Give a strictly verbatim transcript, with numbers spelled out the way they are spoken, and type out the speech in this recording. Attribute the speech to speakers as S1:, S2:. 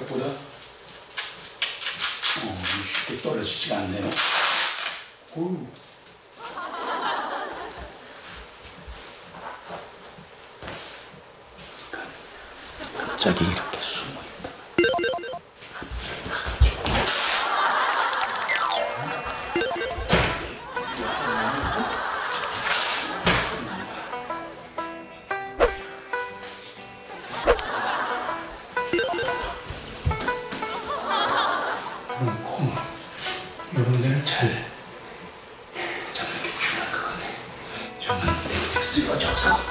S1: 생각보다 어, 쉽게 떨어지지가 않네요. 오. 갑자기 이렇게 숨어 있다. 이런 코, 이런 데를 잘 잡는 게 중요할 것 같네. 저는 때문에 쓰러져서.